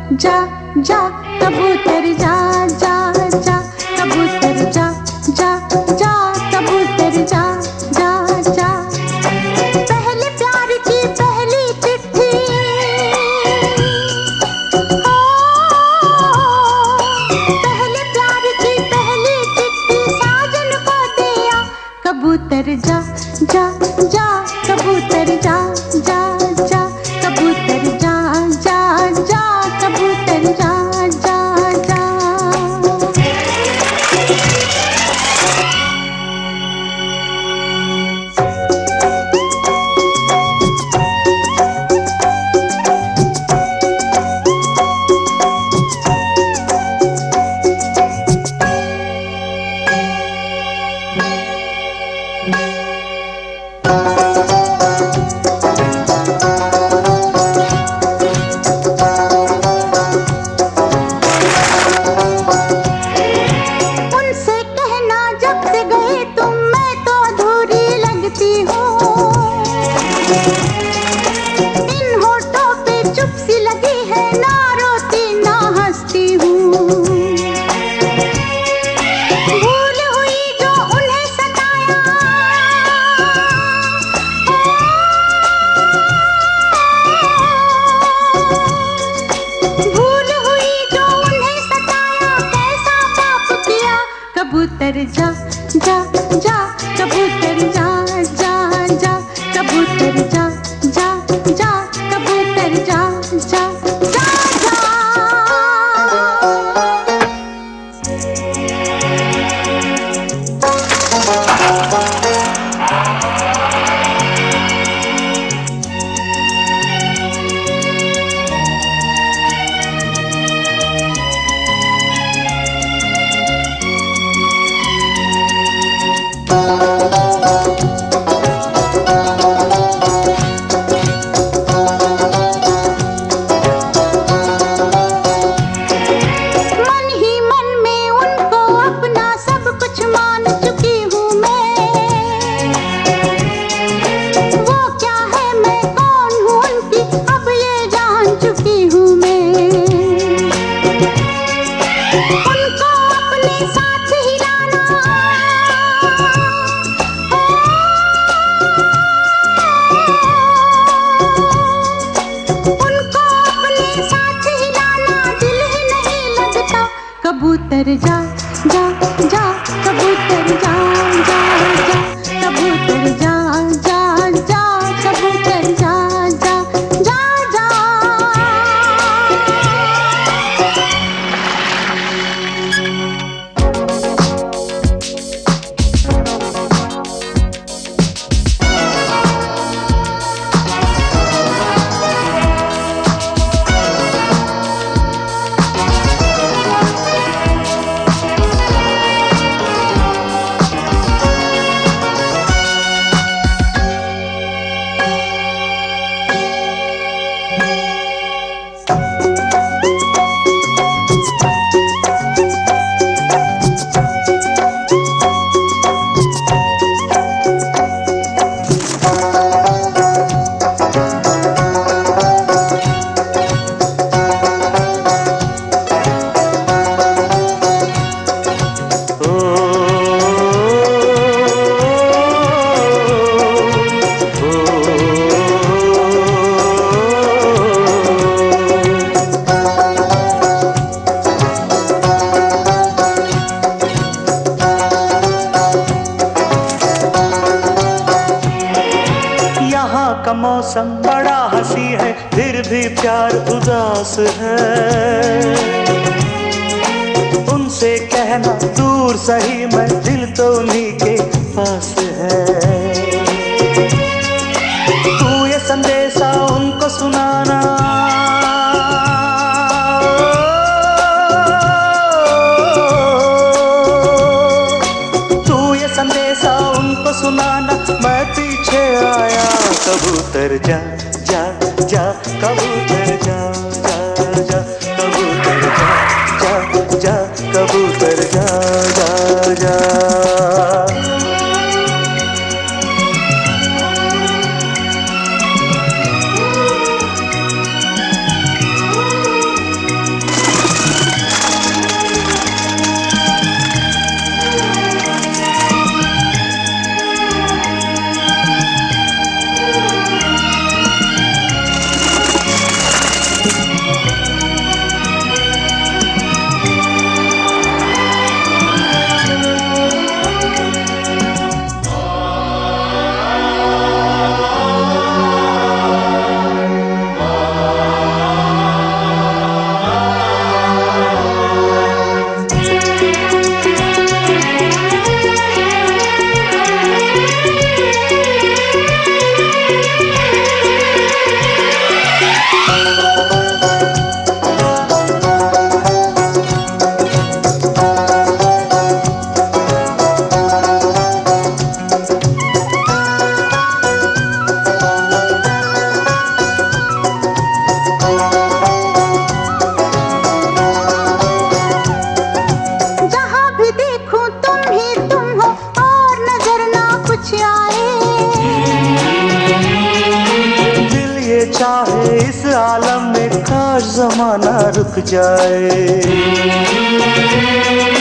जा जा कबूतर जा जा जा कबूतर जा जा जा कबूतर जा जा जा। पहले प्यार की पहली चिट्ठी, पहले प्यार की पहली चिट्ठी साजन को दिया। कबूतर जा जा जा कबूतर जा जा जा कबूतर जा जा जा कबूतर जा जा जा। कबूतर जा जा जा कबूतर जा जा जा कबूतर जा जा जा कबूतर जा जा जा जा। कबूतर जा जा जा कबूतर जा जा जा कबूतर जा जा जा कबूतर जा जा जा जा। का मौसम बड़ा हंसी है, फिर भी प्यार उदास है। उनसे कहना दूर सही, मैं दिल तो उन्हीं के पास है। तू ये संदेशा उनको सुनाना, तू ये संदेशा उनको सुनाना, मैं पीछे आया। कबूतर जा जा जा कबूतर जा जा जा कबूतर जा जा जा कबूतर जा जा जा। चाहे इस आलम में काश ज़माना रुक जाए।